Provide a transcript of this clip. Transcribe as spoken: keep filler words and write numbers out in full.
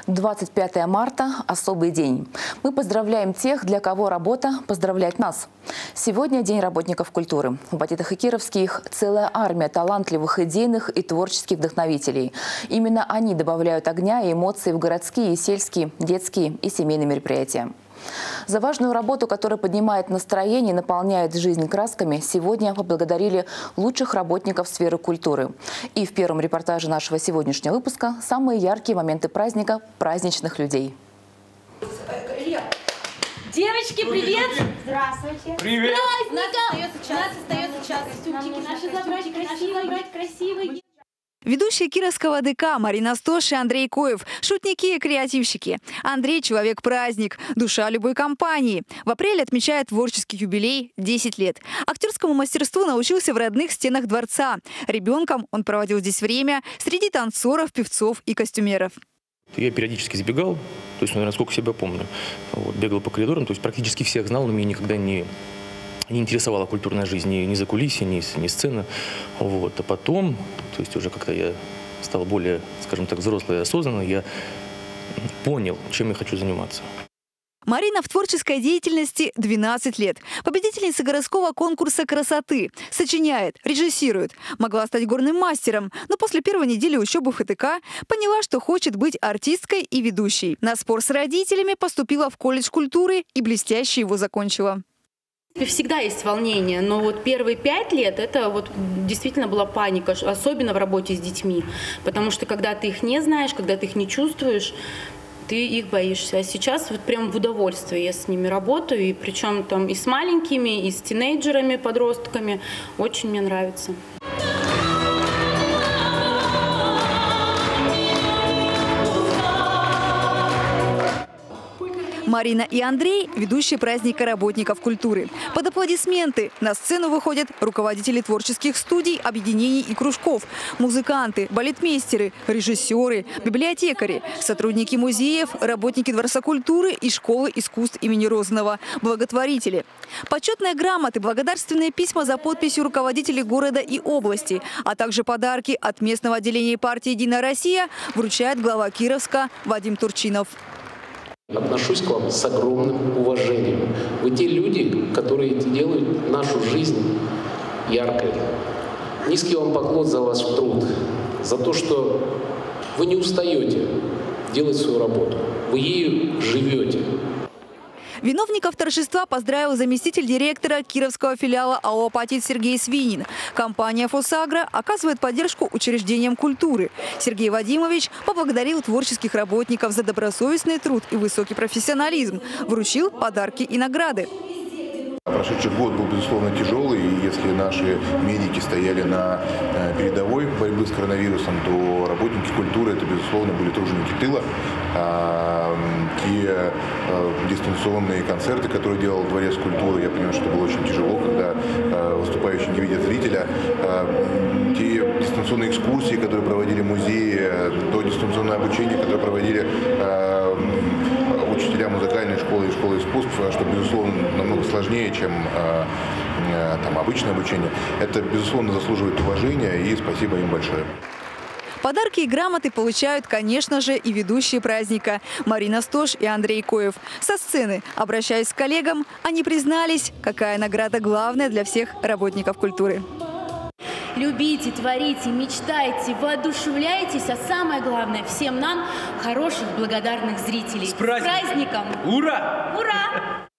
двадцать пятое марта – особый день. Мы поздравляем тех, для кого работа поздравляет нас. Сегодня День работников культуры. В Батитах и Кировске их целая армия талантливых, идейных и творческих вдохновителей. Именно они добавляют огня и эмоций в городские, сельские, детские и семейные мероприятия. За важную работу, которая поднимает настроение и наполняет жизнь красками, сегодня поблагодарили лучших работников сферы культуры. И в первом репортаже нашего сегодняшнего выпуска самые яркие моменты праздника праздничных людей. Девочки, привет! Здравствуйте! Привет! У нас остается час. У нас остается час. Костюмчики наши забрать, красивые, забрать красивые. Ведущие Кировского ДК Марина Стош и Андрей Коев – шутники и креативщики. Андрей – человек-праздник, душа любой компании. В апреле отмечает творческий юбилей – десять лет. Актерскому мастерству научился в родных стенах дворца. Ребенком он проводил здесь время среди танцоров, певцов и костюмеров. Я периодически сбегал, то есть, наверное, сколько себя помню. Вот, бегал по коридорам, то есть практически всех знал, но меня никогда не... не интересовала культурная жизнь, ни, ни закулисье, ни, ни сцена. Вот. А потом, то есть уже когда я стал более, скажем так, взрослый и осознанный, я понял, чем я хочу заниматься. Марина в творческой деятельности двенадцать лет. Победительница городского конкурса красоты. Сочиняет, режиссирует. Могла стать горным мастером, но после первой недели учебы в ХТК поняла, что хочет быть артисткой и ведущей. На спор с родителями поступила в колледж культуры и блестяще его закончила. Всегда есть волнение, но вот первые пять лет это вот действительно была паника, особенно в работе с детьми, потому что когда ты их не знаешь, когда ты их не чувствуешь, ты их боишься. А сейчас вот прям в удовольствие я с ними работаю, и причем там и с маленькими, и с тинейджерами, подростками. Очень мне нравится. Марина и Андрей – ведущие праздника работников культуры. Под аплодисменты на сцену выходят руководители творческих студий, объединений и кружков, музыканты, балетмейстеры, режиссеры, библиотекари, сотрудники музеев, работники Дворца культуры и школы искусств имени Розанова, благотворители. Почетные грамоты, благодарственные письма за подписью руководителей города и области, а также подарки от местного отделения партии «Единая Россия» вручает глава Кировска Вадим Турчинов. Отношусь к вам с огромным уважением. Вы те люди, которые делают нашу жизнь яркой. Низкий вам поклон за ваш труд, за то, что вы не устаете делать свою работу. Вы ею живете. Виновников торжества поздравил заместитель директора Кировского филиала АО «Апатит» Сергей Свинин. Компания «Фосагро» оказывает поддержку учреждениям культуры. Сергей Вадимович поблагодарил творческих работников за добросовестный труд и высокий профессионализм. Вручил подарки и награды. Прошедший год был, безусловно, тяжелый, и если наши медики стояли на передовой борьбы с коронавирусом, то работники культуры, это, безусловно, были труженики тыла. А те а, дистанционные концерты, которые делал Дворец культуры, я понимаю, что было очень тяжело, когда а, выступающие не видят зрителя. А, те дистанционные экскурсии, которые проводили музеи, то дистанционное обучение, которое проводили а, учителя музыкальной школы и школы искусств, что, безусловно, намного сложнее, чем э, э, там, обычное обучение. Это, безусловно, заслуживает уважения, и спасибо им большое. Подарки и грамоты получают, конечно же, и ведущие праздника Марина Стош и Андрей Коев. Со сцены, обращаясь к коллегам, они признались, какая награда главная для всех работников культуры. Любите, творите, мечтайте, воодушевляйтесь, а самое главное, всем нам хороших, благодарных зрителей. С праздником! С праздником! Ура! Ура!